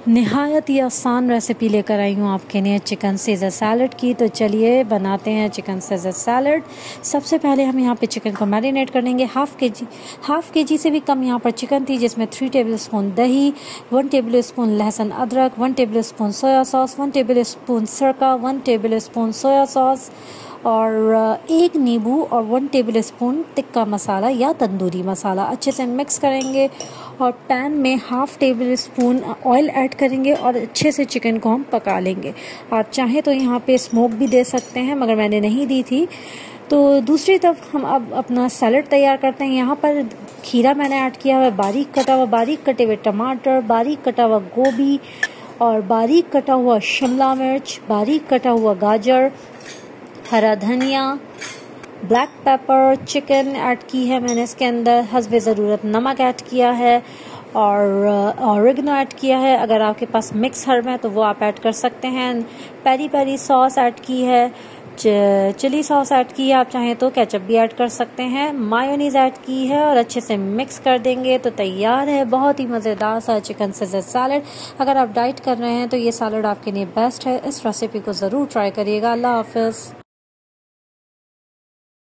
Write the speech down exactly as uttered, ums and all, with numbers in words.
निहायत ही आसान रेसिपी लेकर आई हूँ आपके लिए चिकन सीज़र सैलड की। तो चलिए बनाते हैं चिकन सीज़र सैलड। सबसे पहले हम यहाँ पे चिकन को मैरिनेट कर लेंगे। हाफ़ के जी हाफ़ के जी से भी कम यहाँ पर चिकन थी, जिसमें थ्री टेबल स्पून दही, वन टेबल स्पून लहसुन अदरक, one tablespoon soya sauce, one tablespoon सिरका, one tablespoon soya sauce और एक नींबू और one tablespoon tikka masala या तंदूरी मसाला। अच्छे से मिक्स करेंगे और पैन में half tablespoon oil add करेंगे और अच्छे से चिकन को हम पका लेंगे। आप चाहें तो यहाँ पे स्मोक भी दे सकते हैं, मगर मैंने नहीं दी थी। तो दूसरी तरफ हम अब अपना सैलड तैयार करते हैं। यहाँ पर खीरा मैंने ऐड किया हुआ, बारीक कटा हुआ, बारीक कटे हुए टमाटर, बारीक कटा हुआ गोभी और बारीक कटा हुआ शिमला मिर्च, बारीक कटा हुआ गाजर, हरा धनिया, ब्लैक पेपर, चिकन ऐड की है मैंने इसके अंदर, हस्बे ज़रूरत नमक ऐड किया है और ऑरिगेनो ऐड किया है। अगर आपके पास मिक्स हर्ब है तो वो आप ऐड कर सकते हैं। पेरी पेरी सॉस ऐड की है, चिली सॉस ऐड की है, आप चाहें तो केचप भी ऐड कर सकते हैं। मायोनीज़ ऐड की है और अच्छे से मिक्स कर देंगे तो तैयार है बहुत ही मज़ेदार सा चिकन सीज़र सैलड। अगर आप डाइट कर रहे हैं तो ये सैलड आपके लिए बेस्ट है। इस रेसिपी को ज़रूर ट्राई करिएगा। अल्लाह हाफ़िज़।